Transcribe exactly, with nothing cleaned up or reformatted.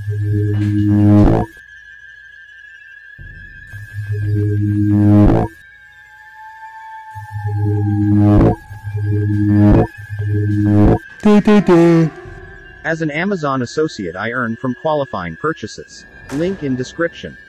As an Amazon associate, I earn from qualifying purchases. Link in description.